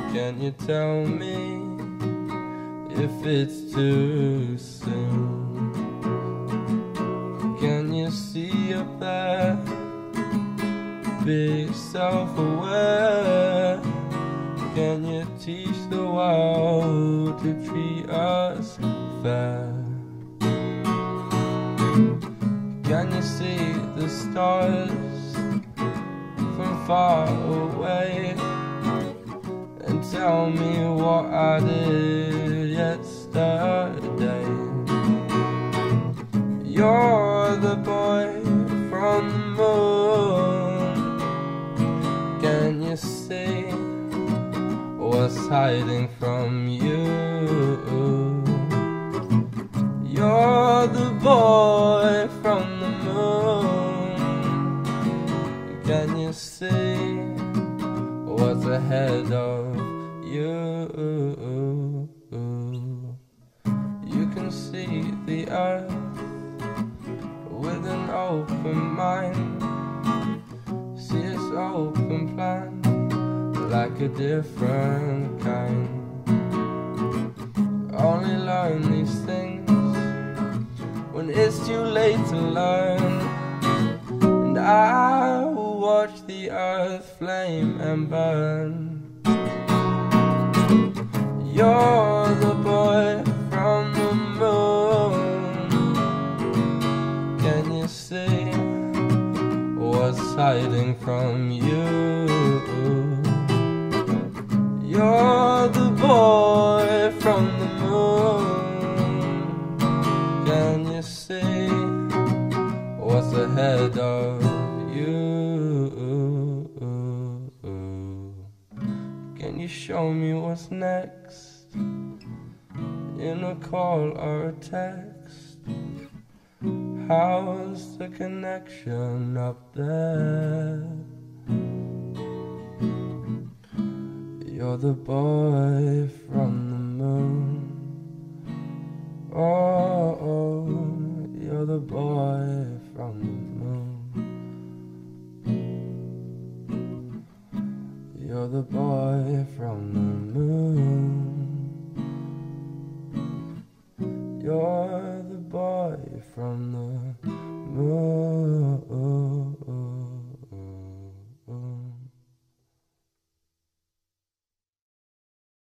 Can you tell me if it's too soon? Can you see up there? Be self-aware. Can you teach the world to treat us fair? Can you see the stars from far away? And tell me what I did yesterday. You're the boy from the moon. Can you see what's hiding from you? You're the boy from the moon. Can you see what's ahead of you? You can see the earth with an open mind. See its open plan like a different kind. Only learn these things when it's too late to learn. And I will watch the earth flame and burn. You're the boy from the moon. Can you see what's hiding from you? You're the boy from the moon. Can you see what's ahead of you? Can you show me what's next? In a call or a text? How's the connection up there? You're the boy from the moon. Oh, oh, you're the boy from the moon. You're the boy from the moon. You're the boy from the moon.